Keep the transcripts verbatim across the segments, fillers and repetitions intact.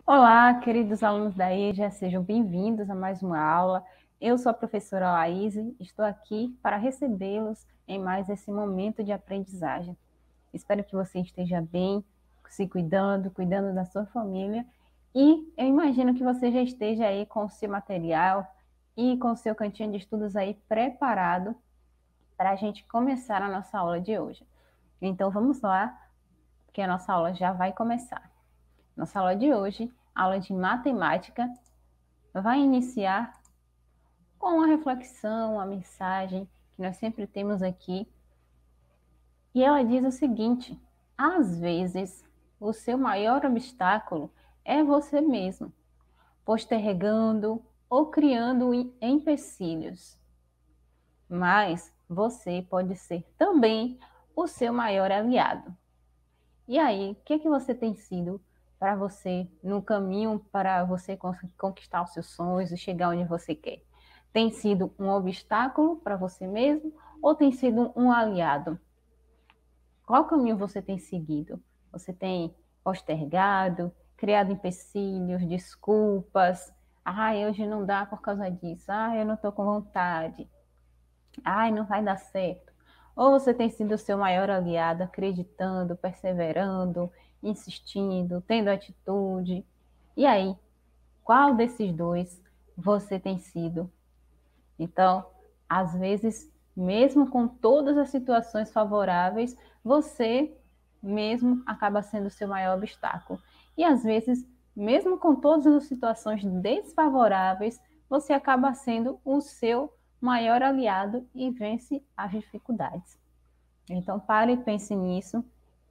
Olá, queridos alunos da E J A, sejam bem-vindos a mais uma aula. Eu sou a professora Laís, estou aqui para recebê-los em mais esse momento de aprendizagem. Espero que você esteja bem, se cuidando, cuidando da sua família, e eu imagino que você já esteja aí com o seu material e com o seu cantinho de estudos aí preparado para a gente começar a nossa aula de hoje. Então vamos lá, porque a nossa aula já vai começar. Nossa aula de hoje, aula de matemática, vai iniciar com uma reflexão, uma mensagem que nós sempre temos aqui. E ela diz o seguinte: às vezes, o seu maior obstáculo é você mesmo, postergando ou criando empecilhos. Mas você pode ser também o seu maior aliado. E aí, o que é que você tem sido para você no caminho para você conquistar os seus sonhos e chegar onde você quer? Tem sido um obstáculo para você mesmo ou tem sido um aliado? Qual caminho você tem seguido? Você tem postergado, criado empecilhos, desculpas? Ah, hoje não dá por causa disso. Ah, eu não estou com vontade. Ah, não vai dar certo. Ou você tem sido o seu maior aliado, acreditando, perseverando, insistindo, tendo atitude. E aí, qual desses dois você tem sido? Então, às vezes, mesmo com todas as situações favoráveis, você mesmo acaba sendo o seu maior obstáculo. E às vezes, mesmo com todas as situações desfavoráveis, você acaba sendo o seu maior aliado e vence as dificuldades. Então, pare e pense nisso.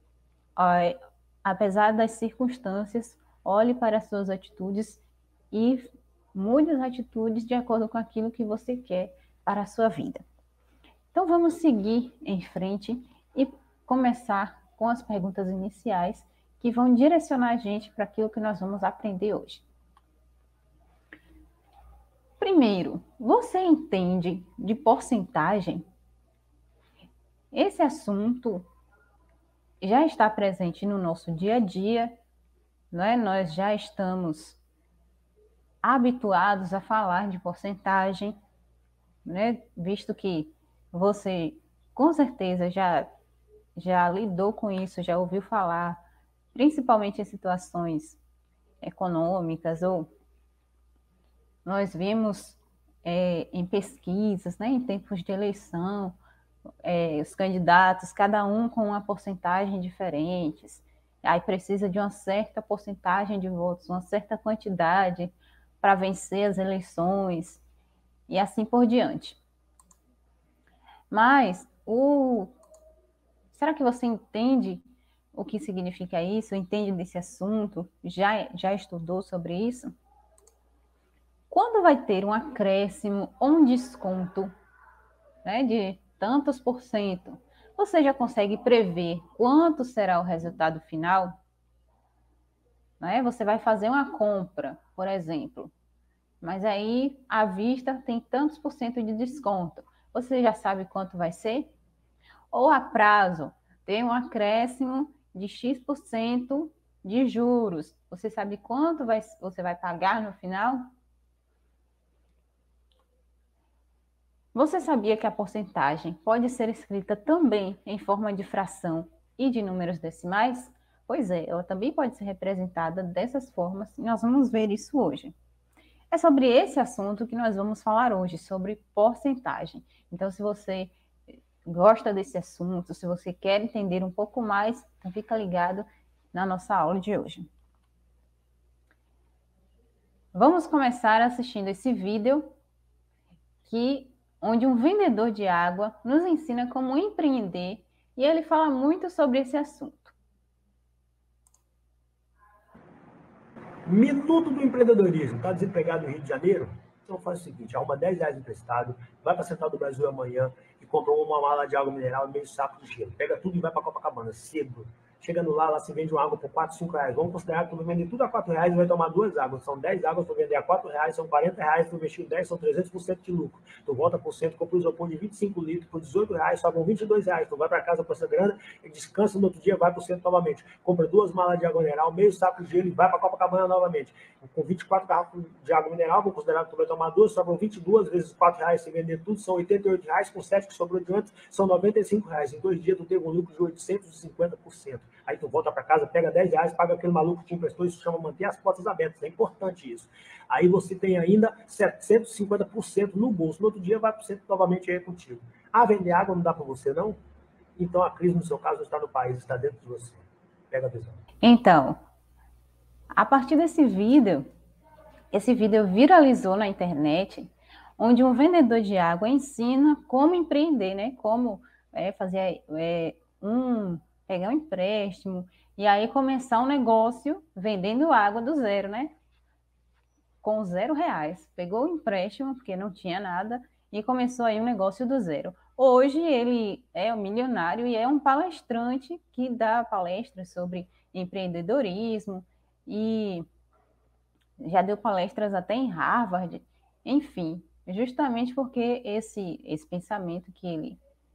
Apesar das circunstâncias, olhe para as suas atitudes e mude as atitudes de acordo com aquilo que você quer para a sua vida. Então, vamos seguir em frente e começar com as perguntas iniciais que vão direcionar a gente para aquilo que nós vamos aprender hoje. Primeiro, você entende de porcentagem? Esse assunto já está presente no nosso dia a dia, não é? Nós já estamos habituados a falar de porcentagem, né? Visto que você com certeza já, já lidou com isso, já ouviu falar, principalmente em situações econômicas, ou nós vimos é, em pesquisas, né, em tempos de eleição, é, os candidatos, cada um com uma porcentagem diferente, aí precisa de uma certa porcentagem de votos, uma certa quantidade para vencer as eleições, e assim por diante. Mas, o... será que você entende o que significa isso? Entende desse assunto? Já, já estudou sobre isso? Quando vai ter um acréscimo ou um desconto, né, de tantos por cento, você já consegue prever quanto será o resultado final? Né? Você vai fazer uma compra, por exemplo, mas aí à vista tem tantos por cento de desconto. Você já sabe quanto vai ser? Ou a prazo, tem um acréscimo de X% de juros. Você sabe quanto vai, você vai pagar no final? Você sabia que a porcentagem pode ser escrita também em forma de fração e de números decimais? Pois é, ela também pode ser representada dessas formas e nós vamos ver isso hoje. É sobre esse assunto que nós vamos falar hoje, sobre porcentagem. Então, se você gosta desse assunto, se você quer entender um pouco mais, então fica ligado na nossa aula de hoje. Vamos começar assistindo esse vídeo que, onde um vendedor de água nos ensina como empreender e ele fala muito sobre esse assunto. Minuto do empreendedorismo. Está desempregado no Rio de Janeiro? Então faz o seguinte, arruma dez reais emprestado, vai para a Central do Brasil amanhã e compra uma mala de água mineral e meio saco de gelo. Pega tudo e vai para Copacabana, cedo. Chegando lá, lá se vende uma água por quatro, cinco reais. Vamos considerar que tu vai vender tudo a quatro reais e vai tomar duas águas. São dez águas para vender a quatro reais, são quarenta reais, tu investiu dez, são trezentos por cento de lucro. Tu volta por cento, compra o isopor de vinte e cinco litros por dezoito reais, sobram vinte e dois reais. Tu vai para casa com essa grana, descansa no outro dia, vai por cento novamente. Compra duas malas de água mineral, meio saco de gelo e vai para Copacabana novamente. Com vinte e quatro garrafas de água mineral, vou considerar que tu vai tomar duas, sobram vinte e duas vezes quatro reais, se vender tudo, são oitenta e oito reais, com sete que sobrou de antes, são noventa e cinco reais. Em dois dias tu teve um lucro de oitocentos e cinquenta por cento. Aí tu volta para casa, pega dez reais, paga aquele maluco que te emprestou, isso chama manter as portas abertas, é importante isso. Aí você tem ainda setecentos e cinquenta por cento no bolso, no outro dia vai por cento novamente aí contigo. Ah, vender água não dá para você, não? Então a crise, no seu caso, não está no país, está dentro de você. Pega a visão. Então, a partir desse vídeo, esse vídeo viralizou na internet, onde um vendedor de água ensina como empreender, né? Como é, fazer é, um, pegar um empréstimo e aí começar um negócio vendendo água do zero, né? Com zero reais. Pegou o empréstimo, porque não tinha nada, e começou aí um negócio do zero. Hoje ele é um milionário e é um palestrante que dá palestras sobre empreendedorismo e já deu palestras até em Harvard, enfim, justamente porque esse, esse pensamento que ele,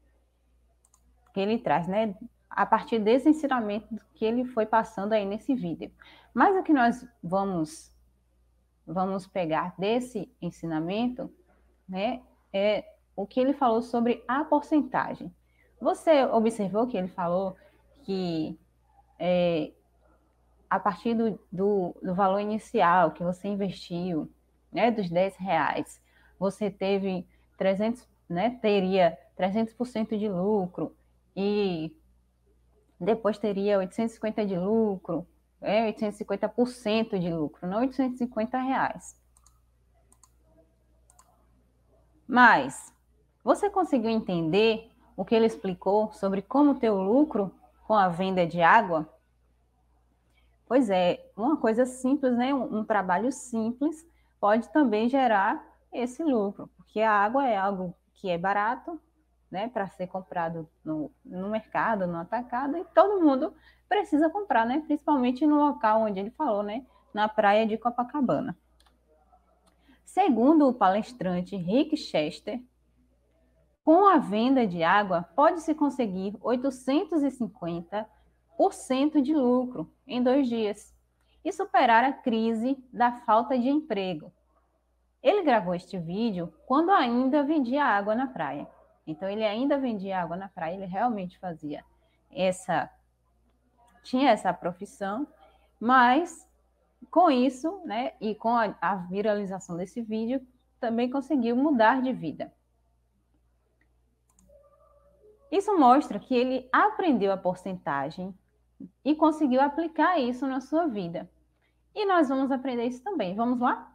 que ele traz, né, a partir desse ensinamento que ele foi passando aí nesse vídeo. Mas o que nós vamos, vamos pegar desse ensinamento, né, é o que ele falou sobre a porcentagem. Você observou que ele falou que é, a partir do, do, do valor inicial que você investiu, né, dos dez reais, você teve trezentos, né, teria trezentos por cento de lucro e depois teria oitocentos e cinquenta de lucro, é, oitocentos e cinquenta por cento de lucro, não oitocentos e cinquenta reais. Mas você conseguiu entender o que ele explicou sobre como ter o lucro com a venda de água? Pois é, uma coisa simples, né? Um, um trabalho simples pode também gerar esse lucro, porque a água é algo que é barato, né, para ser comprado no, no mercado, no atacado, e todo mundo precisa comprar, né? Principalmente no local onde ele falou, né? Na praia de Copacabana. Segundo o palestrante Rick Chester, com a venda de água pode-se conseguir oitocentos e cinquenta por cento de lucro em dois dias e superar a crise da falta de emprego. Ele gravou este vídeo quando ainda vendia água na praia. Então, ele ainda vendia água na praia, ele realmente fazia essa, tinha essa profissão, mas com isso, né, e com a, a viralização desse vídeo, também conseguiu mudar de vida. Isso mostra que ele aprendeu a porcentagem e conseguiu aplicar isso na sua vida. E nós vamos aprender isso também. Vamos lá?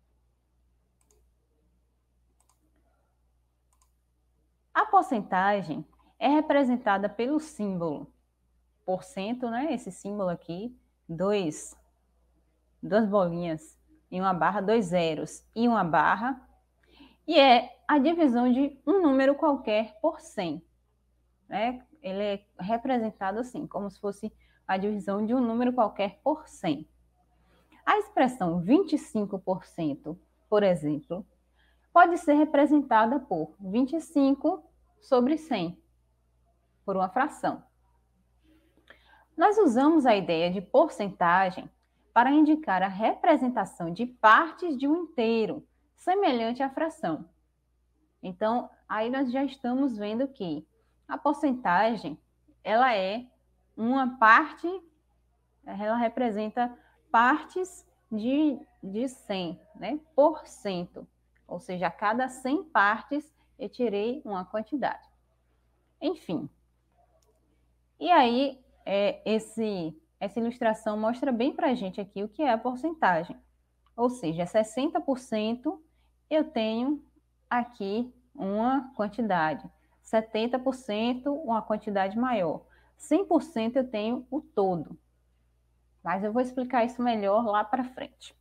A porcentagem é representada pelo símbolo por cento, né? Esse símbolo aqui, dois, duas bolinhas e uma barra, dois zeros e uma barra, e é a divisão de um número qualquer por cem. Né? Ele é representado assim, como se fosse a divisão de um número qualquer por cem. A expressão vinte e cinco por cento, por exemplo, pode ser representada por vinte e cinco sobre cem, por uma fração. Nós usamos a ideia de porcentagem para indicar a representação de partes de um inteiro, semelhante à fração. Então, aí nós já estamos vendo que a porcentagem, ela é uma parte, ela representa partes de, de cem, né? Por cento. Ou seja, a cada cem partes eu tirei uma quantidade. Enfim. E aí, é, esse, essa ilustração mostra bem para a gente aqui o que é a porcentagem. Ou seja, sessenta por cento eu tenho aqui uma quantidade. setenta por cento uma quantidade maior. cem por cento eu tenho o todo. Mas eu vou explicar isso melhor lá para frente.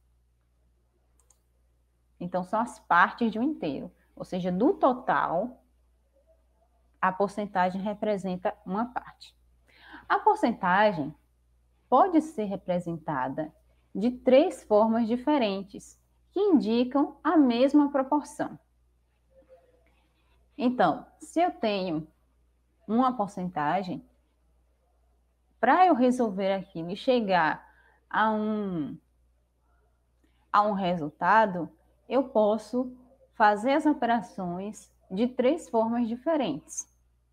Então, são as partes de um inteiro. Ou seja, do total, a porcentagem representa uma parte. A porcentagem pode ser representada de três formas diferentes, que indicam a mesma proporção. Então, se eu tenho uma porcentagem, para eu resolver aquilo e chegar a um, a um resultado, eu posso fazer as operações de três formas diferentes.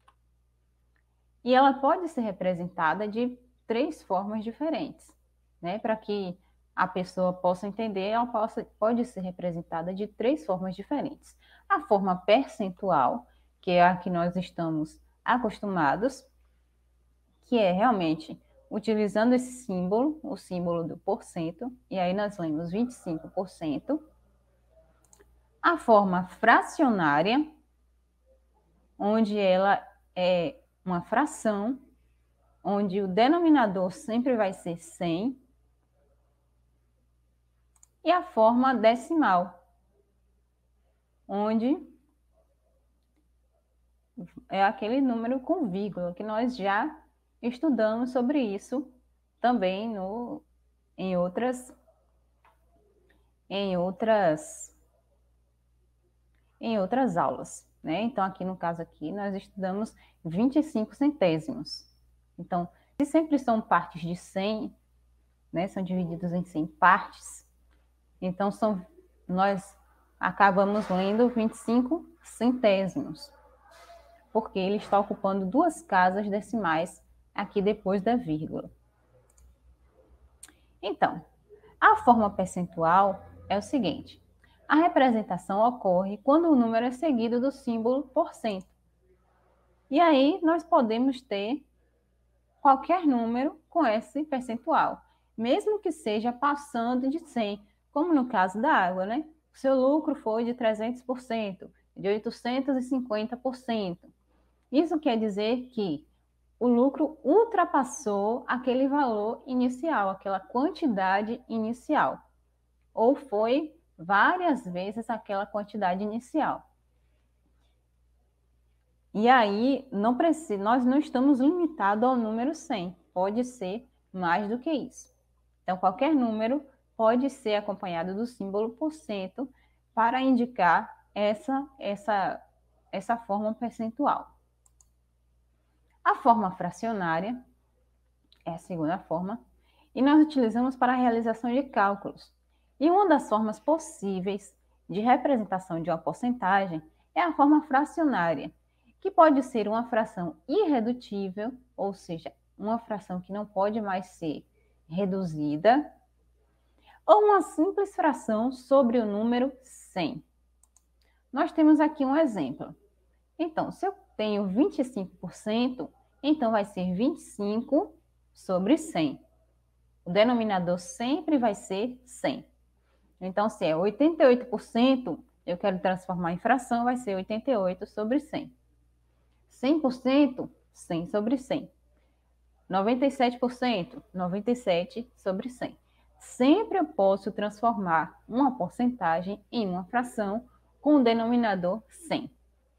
E ela pode ser representada de três formas diferentes, né? Para que a pessoa possa entender, ela possa, pode ser representada de três formas diferentes. A forma percentual, que é a que nós estamos acostumados, que é realmente utilizando esse símbolo, o símbolo do porcento, e aí nós lemos vinte e cinco por cento. A forma fracionária, onde ela é uma fração, onde o denominador sempre vai ser cem. E a forma decimal, onde é aquele número com vírgula, que nós já estudamos sobre isso também no, em outras, em outras, em outras aulas, né? Então, aqui no caso aqui, nós estudamos vinte e cinco centésimos. Então, se sempre são partes de cem, né, são divididos em cem partes, então são, nós acabamos lendo vinte e cinco centésimos, porque ele está ocupando duas casas decimais aqui depois da vírgula. Então, a forma percentual é o seguinte: a representação ocorre quando o número é seguido do símbolo porcento. E aí nós podemos ter qualquer número com esse percentual, mesmo que seja passando de cem, como no caso da água, né? O seu lucro foi de trezentos por cento, de oitocentos e cinquenta por cento. Isso quer dizer que o lucro ultrapassou aquele valor inicial, aquela quantidade inicial, ou foi várias vezes aquela quantidade inicial. E aí, não precisa, nós não estamos limitados ao número cem, pode ser mais do que isso. Então, qualquer número pode ser acompanhado do símbolo porcento para indicar essa, essa, essa forma percentual. A forma fracionária é a segunda forma, e nós utilizamos para a realização de cálculos. E uma das formas possíveis de representação de uma porcentagem é a forma fracionária, que pode ser uma fração irredutível, ou seja, uma fração que não pode mais ser reduzida, ou uma simples fração sobre o número cem. Nós temos aqui um exemplo. Então, se eu tenho vinte e cinco por cento, então vai ser vinte e cinco sobre cem. O denominador sempre vai ser cem. Então, se é oitenta e oito por cento, eu quero transformar em fração, vai ser oitenta e oito sobre cem. cem por cento, cem sobre cem. noventa e sete por cento, noventa e sete sobre cem. Sempre eu posso transformar uma porcentagem em uma fração com o denominador cem.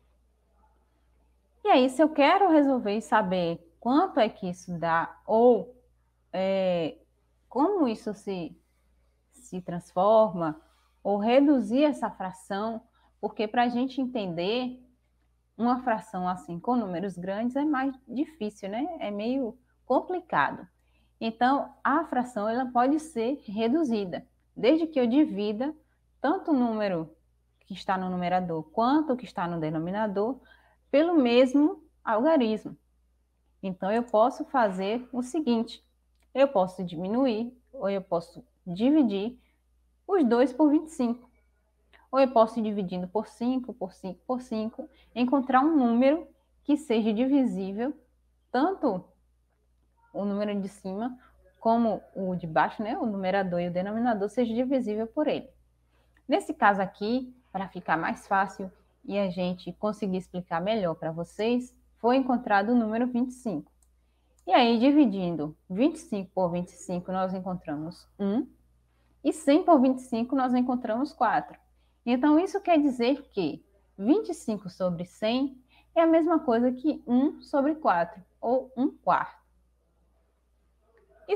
E aí, se eu quero resolver e saber quanto é que isso dá, ou é, como isso se, se transforma, ou reduzir essa fração, porque para a gente entender uma fração assim com números grandes é mais difícil, né? É meio complicado. Então, a fração ela pode ser reduzida, desde que eu divida tanto o número que está no numerador quanto o que está no denominador pelo mesmo algarismo. Então, eu posso fazer o seguinte: eu posso diminuir ou eu posso dividir os dois por vinte e cinco. Ou eu posso ir dividindo por cinco, por cinco, por cinco, encontrar um número que seja divisível, tanto o número de cima como o de baixo, né? O numerador e o denominador seja divisível por ele. Nesse caso aqui, para ficar mais fácil e a gente conseguir explicar melhor para vocês, foi encontrado o número vinte e cinco. E aí, dividindo vinte e cinco por vinte e cinco, nós encontramos um, e cem por vinte e cinco, nós encontramos quatro. Então, isso quer dizer que vinte e cinco sobre cem é a mesma coisa que um sobre quatro, ou um quarto.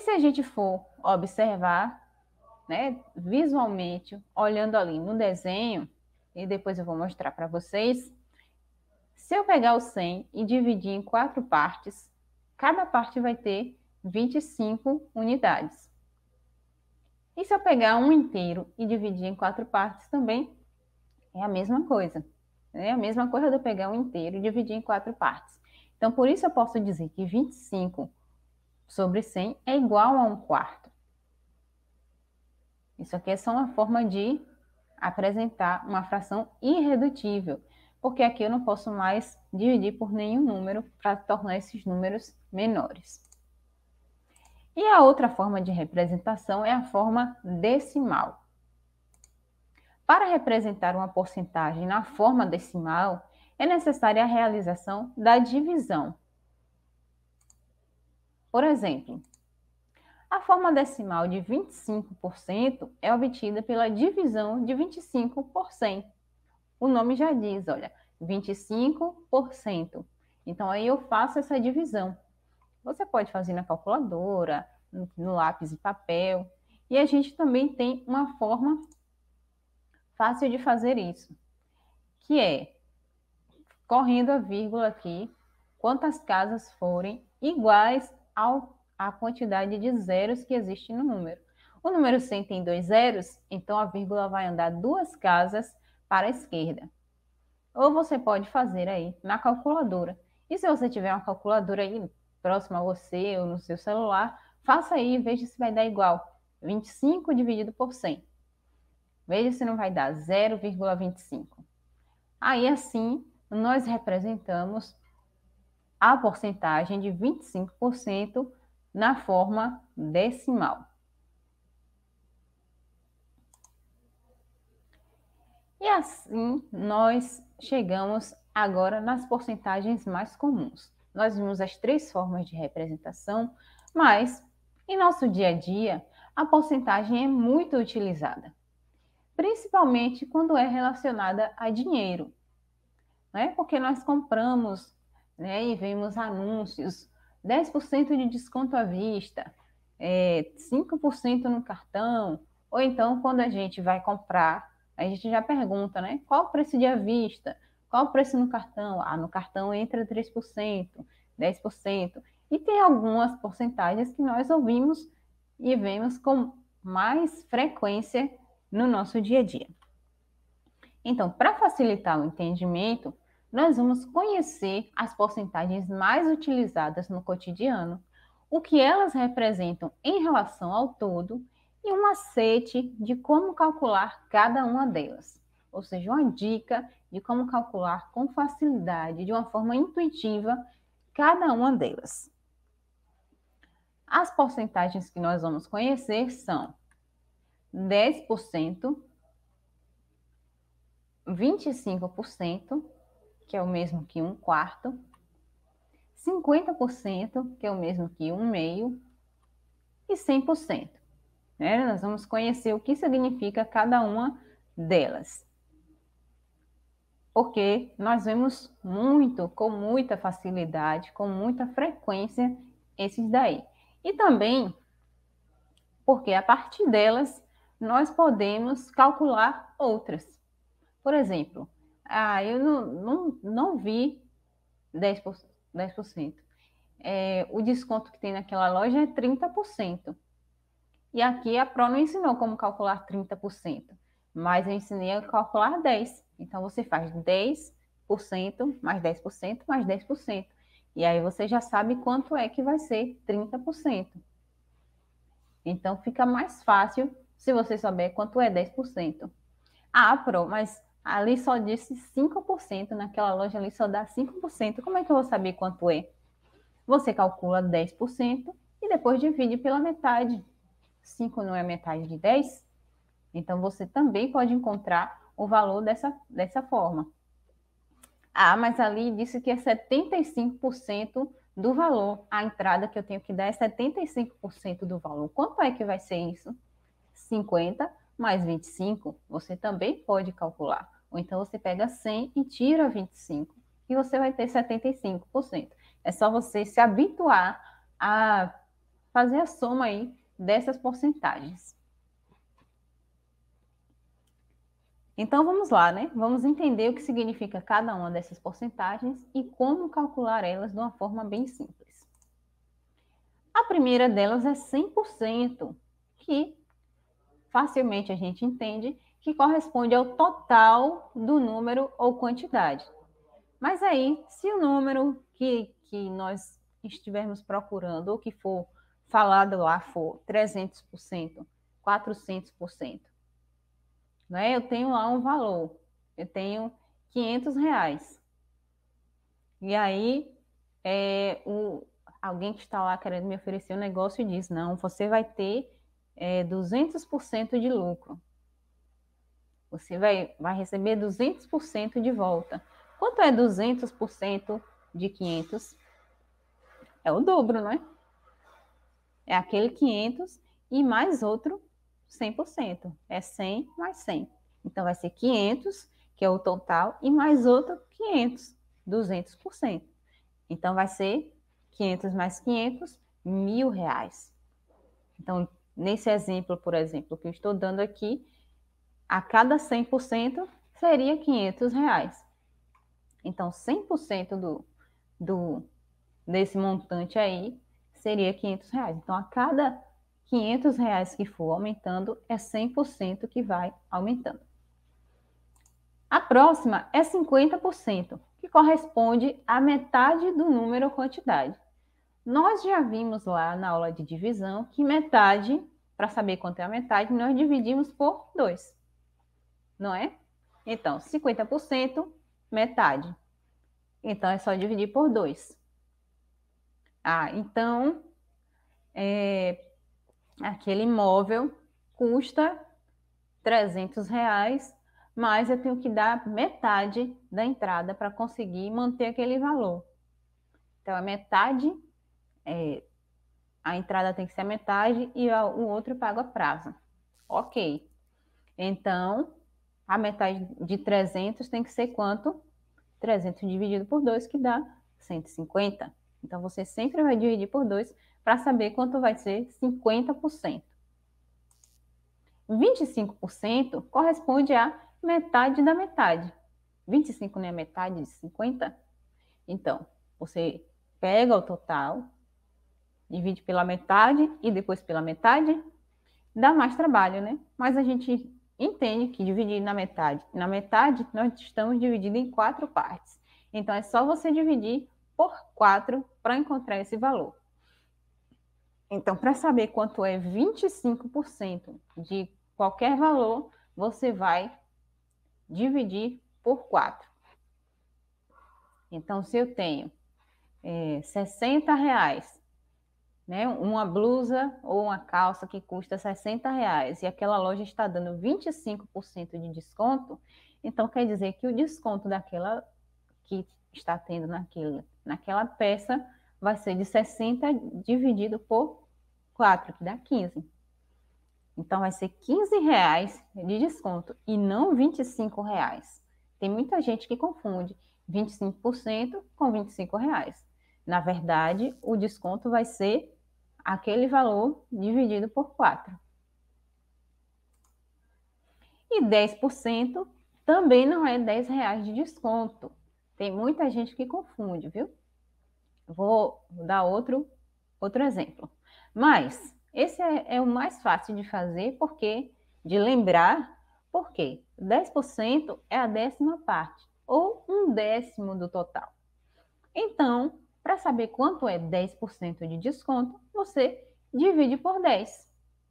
se a gente for observar, né, visualmente, olhando ali no desenho, e depois eu vou mostrar para vocês, se eu pegar o cem e dividir em quatro partes, cada parte vai ter vinte e cinco unidades. E se eu pegar um inteiro e dividir em quatro partes também, é a mesma coisa. É a mesma coisa de eu pegar um inteiro e dividir em quatro partes. Então, por isso eu posso dizer que vinte e cinco sobre cem é igual a um quarto. Isso aqui é só uma forma de apresentar uma fração irredutível, porque aqui eu não posso mais dividir por nenhum número para tornar esses números menores. E a outra forma de representação é a forma decimal. Para representar uma porcentagem na forma decimal, é necessária a realização da divisão. Por exemplo, a forma decimal de vinte e cinco por cento é obtida pela divisão de vinte e cinco por cem. O nome já diz, olha, vinte e cinco por cento. Então, aí eu faço essa divisão. Você pode fazer na calculadora, no lápis e papel. E a gente também tem uma forma fácil de fazer isso, que é, correndo a vírgula aqui, quantas casas forem iguais ao, à quantidade de zeros que existe no número. O número cem tem dois zeros, então a vírgula vai andar duas casas para a esquerda. Ou você pode fazer aí na calculadora. E se você tiver uma calculadora aí próxima a você ou no seu celular, faça aí e veja se vai dar igual. vinte e cinco dividido por cem. Veja se não vai dar zero vírgula vinte e cinco. Aí assim, nós representamos a porcentagem de vinte e cinco por cento na forma decimal. E assim, nós chegamos agora nas porcentagens mais comuns. Nós vimos as três formas de representação, mas em nosso dia a dia, a porcentagem é muito utilizada, principalmente quando é relacionada a dinheiro, né? Porque nós compramos, né, e vemos anúncios, dez por cento de desconto à vista, é, cinco por cento no cartão, ou então quando a gente vai comprar, a gente já pergunta, né? Qual o preço de à vista? Qual o preço no cartão? Ah, no cartão entra três por cento, dez por cento. E tem algumas porcentagens que nós ouvimos e vemos com mais frequência no nosso dia a dia. Então, para facilitar o entendimento, nós vamos conhecer as porcentagens mais utilizadas no cotidiano, o que elas representam em relação ao todo e um macete de como calcular cada uma delas. Ou seja, uma dica de como calcular com facilidade, de uma forma intuitiva, cada uma delas. As porcentagens que nós vamos conhecer são dez por cento, vinte e cinco por cento, que é o mesmo que um quarto, cinquenta por cento, que é o mesmo que um meio, e cem por cento. Né? Nós vamos conhecer o que significa cada uma delas. Porque nós vemos muito, com muita facilidade, com muita frequência, esses daí. E também porque a partir delas nós podemos calcular outras. Por exemplo, ah, eu não, não, não vi dez por cento. dez por cento. É, o desconto que tem naquela loja é trinta por cento. E aqui a Pro não ensinou como calcular trinta por cento, mas eu ensinei a calcular dez por cento. Então, você faz dez por cento mais dez por cento mais dez por cento. E aí você já sabe quanto é que vai ser trinta por cento. Então, fica mais fácil se você souber quanto é dez por cento. Ah, Pro, mas ali só disse cinco por cento, naquela loja ali só dá cinco por cento. Como é que eu vou saber quanto é? Você calcula dez por cento e depois divide pela metade. cinco não é metade de dez? Então, você também pode encontrar o valor dessa, dessa forma. Ah, mas ali disse que é setenta e cinco por cento do valor. A entrada que eu tenho que dar é setenta e cinco por cento do valor. Quanto é que vai ser isso? cinquenta mais vinte e cinco, você também pode calcular. Ou então você pega cem e tira vinte e cinco, e você vai ter setenta e cinco por cento. É só você se habituar a fazer a soma aí dessas porcentagens. Então, vamos lá, né? Vamos entender o que significa cada uma dessas porcentagens e como calcular elas de uma forma bem simples. A primeira delas é cem por cento, que facilmente a gente entende que corresponde ao total do número ou quantidade. Mas aí, se o número que, que nós estivermos procurando ou que for falado lá for trezentos por cento, quatrocentos por cento, né? Eu tenho lá um valor, eu tenho quinhentos reais. E aí, é, o, alguém que está lá querendo me oferecer um negócio diz, não, você vai ter é, duzentos por cento de lucro. Você vai, vai receber duzentos por cento de volta. Quanto é duzentos por cento de quinhentos? É o dobro, não é? É aquele quinhentos e mais outro cem por cento. É cem mais cem. Então, vai ser quinhentos, que é o total, e mais outro quinhentos, duzentos por cento. Então, vai ser quinhentos mais quinhentos, mil reais. Então, nesse exemplo, por exemplo, que eu estou dando aqui, a cada cem por cento seria quinhentos reais. Então, cem por cento do, do, desse montante aí seria quinhentos reais. Então, a cada quinhentos reais que for aumentando, é cem por cento que vai aumentando. A próxima é cinquenta por cento, que corresponde à metade do número ou quantidade. Nós já vimos lá na aula de divisão que metade, para saber quanto é a metade, nós dividimos por dois, não é? Então, cinquenta por cento, metade. Então, é só dividir por dois. Ah, então, é, aquele imóvel custa trezentos reais, mas eu tenho que dar metade da entrada para conseguir manter aquele valor. Então, a metade, é, a entrada tem que ser a metade e a, o outro paga a prazo. Ok. Então, a metade de trezentos tem que ser quanto? trezentos dividido por dois, que dá cento e cinquenta. Então, você sempre vai dividir por dois para saber quanto vai ser cinquenta por cento. vinte e cinco por cento corresponde a metade da metade. vinte e cinco não é metade de cinquenta? Então, você pega o total, divide pela metade e depois pela metade, dá mais trabalho, né? Mas a gente entende que dividir na metade, na metade nós estamos dividindo em quatro partes. Então, é só você dividir por quatro para encontrar esse valor. Então, para saber quanto é vinte e cinco por cento de qualquer valor, você vai dividir por quatro. Então, se eu tenho é, sessenta reais, né, uma blusa ou uma calça que custa sessenta reais e aquela loja está dando vinte e cinco por cento de desconto, então quer dizer que o desconto daquela que está tendo naquela, naquela peça vai ser de sessenta dividido por quatro, que dá quinze. Então, vai ser quinze reais de desconto e não vinte e cinco reais. Tem muita gente que confunde vinte e cinco por cento com vinte e cinco reais. Na verdade, o desconto vai ser aquele valor dividido por quatro. E dez por cento também não é dez reais de desconto. Tem muita gente que confunde, viu? Vou dar outro, outro exemplo. Mas esse é, é o mais fácil de fazer, porque de lembrar, porque dez por cento é a décima parte, ou um décimo do total. Então, para saber quanto é dez por cento de desconto, você divide por dez.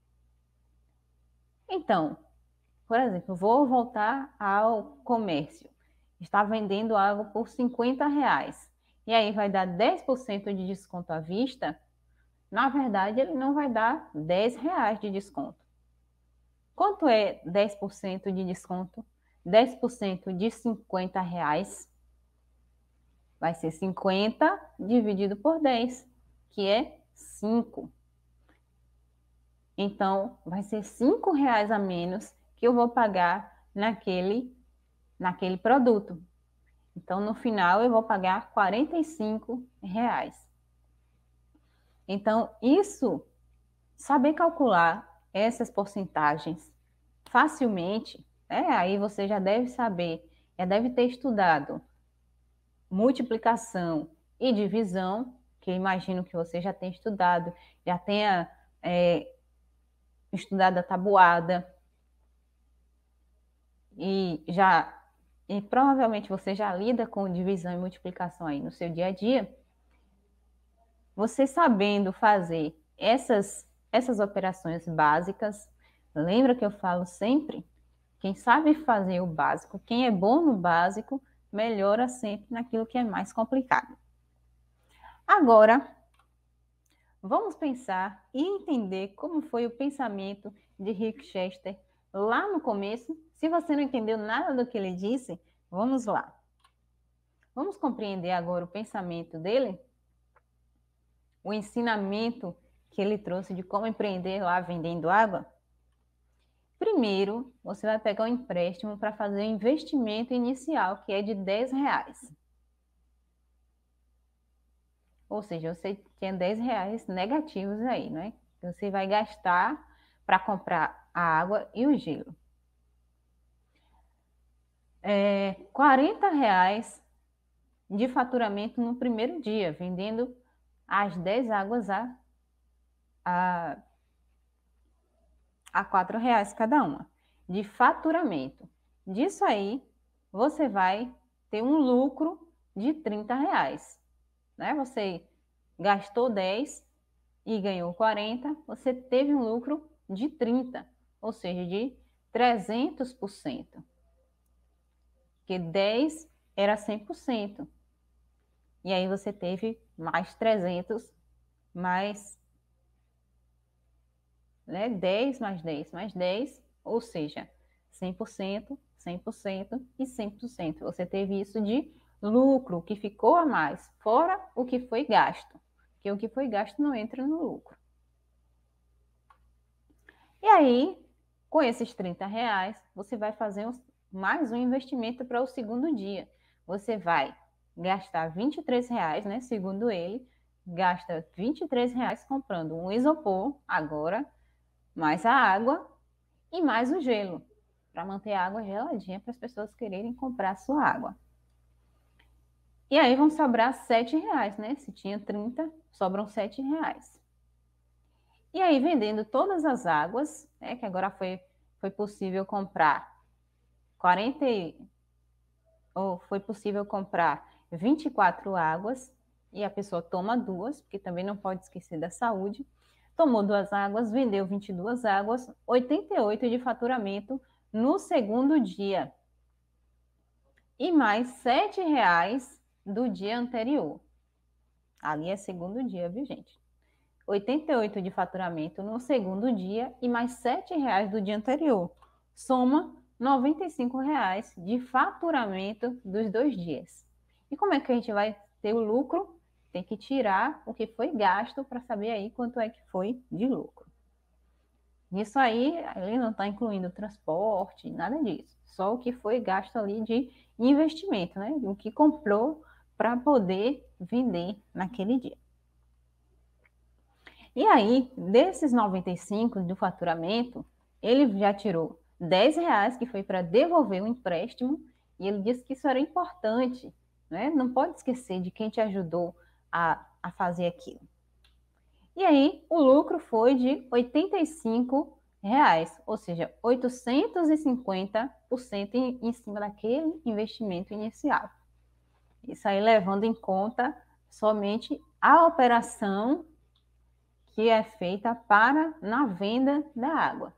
Então, por exemplo, vou voltar ao comércio. Está vendendo algo por cinquenta reais. E aí vai dar dez por cento de desconto à vista. Na verdade, ele não vai dar dez reais de desconto. Quanto é dez por cento de desconto? dez por cento de cinquenta reais vai ser cinquenta dividido por dez, que é cinco. Então, vai ser cinco reais a menos que eu vou pagar naquele, naquele produto. Então, no final, eu vou pagar quarenta e cinco reais. Então, isso saber calcular essas porcentagens facilmente, né? Aí você já deve saber, já deve ter estudado multiplicação e divisão, que eu imagino que você já tenha estudado, já tenha é, estudado a tabuada, e já e provavelmente você já lida com divisão e multiplicação aí no seu dia a dia. Você sabendo fazer essas, essas operações básicas, lembra que eu falo sempre? Quem sabe fazer o básico, quem é bom no básico, melhora sempre naquilo que é mais complicado. Agora, vamos pensar e entender como foi o pensamento de Rick Chester lá no começo. Se você não entendeu nada do que ele disse, vamos lá. Vamos compreender agora o pensamento dele? O ensinamento que ele trouxe de como empreender lá vendendo água? Primeiro, você vai pegar um empréstimo para fazer um investimento inicial, que é de dez reais. Ou seja, você tinha dez reais negativos aí, né? Você vai gastar para comprar a água e o gelo. É, quarenta reais de faturamento no primeiro dia, vendendo as dez águas a, a, a quatro reais cada uma, de faturamento. Disso aí, você vai ter um lucro de trinta reais. Né? Você gastou dez e ganhou quarenta, você teve um lucro de trinta, ou seja, de trezentos por cento. Porque dez era cem por cento. E aí você teve mais trezentos, mais né, dez mais dez mais dez, ou seja, cem por cento, cem por cento e cem por cento. Você teve isso de lucro, que ficou a mais, fora o que foi gasto. Porque o que foi gasto não entra no lucro. E aí, com esses trinta reais, você vai fazer mais um investimento para o segundo dia. Você vai gastar vinte e três reais, né? Segundo ele, gasta vinte e três reais comprando um isopor, agora, mais a água e mais o gelo, para manter a água geladinha para as pessoas quererem comprar a sua água. E aí vão sobrar sete reais, né? Se tinha trinta, sobram sete reais. E aí, vendendo todas as águas, né, que agora foi, foi possível comprar quarenta, ou foi possível comprar vinte e quatro águas, e a pessoa toma duas, porque também não pode esquecer da saúde. Tomou duas águas, vendeu vinte e duas águas, oitenta e oito de faturamento no segundo dia. E mais sete reais do dia anterior. Ali é segundo dia, viu, gente? oitenta e oito de faturamento no segundo dia e mais sete reais do dia anterior. Soma noventa e cinco reais de faturamento dos dois dias. E como é que a gente vai ter o lucro? Tem que tirar o que foi gasto para saber aí quanto é que foi de lucro. Isso aí, ele não está incluindo transporte, nada disso. Só o que foi gasto ali de investimento, né? O que comprou para poder vender naquele dia. E aí, desses noventa e cinco do faturamento, ele já tirou dez reais, que foi para devolver o empréstimo, e ele disse que isso era importante, né? Não pode esquecer de quem te ajudou a, a fazer aquilo. E aí, o lucro foi de oitenta e cinco reais, ou seja, oitocentos e cinquenta por cento em, em cima daquele investimento inicial. Isso aí levando em conta somente a operação que é feita para na venda da água.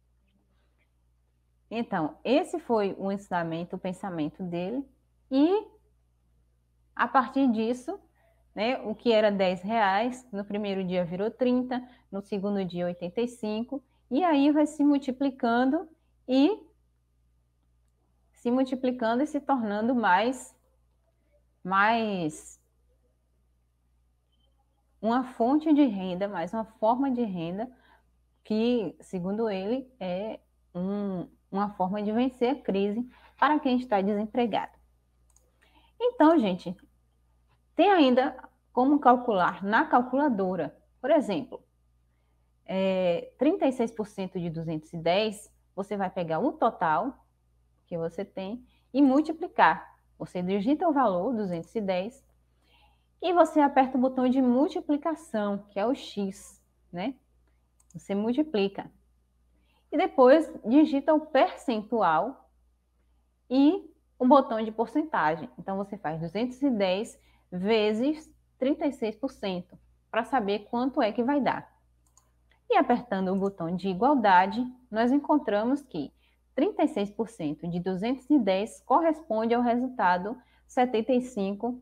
Então, esse foi o ensinamento, o pensamento dele, e a partir disso, né, o que era dez reais, no primeiro dia virou trinta, no segundo dia oitenta e cinco, e aí vai se multiplicando e se multiplicando e se tornando mais, mais uma fonte de renda, mais uma forma de renda que, segundo ele, é um, uma forma de vencer a crise para quem está desempregado. Então, gente, tem ainda como calcular na calculadora. Por exemplo, é, trinta e seis por cento de duzentos e dez, você vai pegar o total que você tem e multiplicar. Você digita o valor, duzentos e dez, e você aperta o botão de multiplicação, que é o X, né? Você multiplica. E depois digita o percentual e o botão de porcentagem. Então, você faz duzentos e dez vezes trinta e seis por cento para saber quanto é que vai dar. E apertando o botão de igualdade, nós encontramos que trinta e seis por cento de duzentos e dez corresponde ao resultado setenta e cinco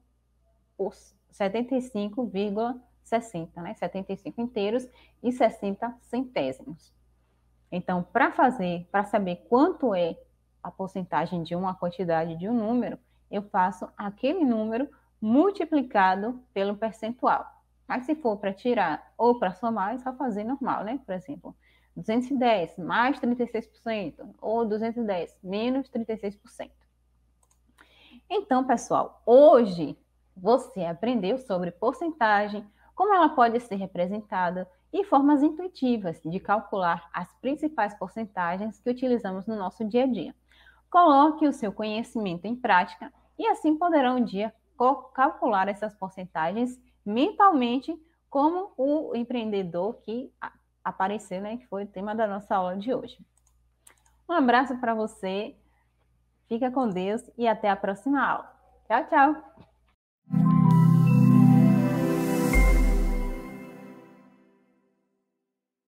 vírgula sessenta, né? setenta e cinco inteiros e sessenta centésimos. Então, para fazer, para saber quanto é a porcentagem de uma quantidade de um número, eu faço aquele número multiplicado pelo percentual. Mas se for para tirar ou para somar, é só fazer normal, né? Por exemplo, duzentos e dez mais trinta e seis por cento, ou duzentos e dez menos trinta e seis por cento. Então, pessoal, hoje você aprendeu sobre porcentagem, como ela pode ser representada e formas intuitivas de calcular as principais porcentagens que utilizamos no nosso dia a dia. Coloque o seu conhecimento em prática e assim poderá um dia calcular essas porcentagens mentalmente, como o empreendedor que apareceu, né, que foi o tema da nossa aula de hoje. Um abraço para você, fica com Deus e até a próxima aula. Tchau, tchau!